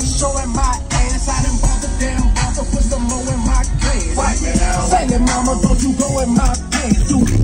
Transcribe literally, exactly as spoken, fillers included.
showing my ass. I done bought the damn bumper, put some more in my glass. Wipe it out. Say it, mama, don't you go in my pants.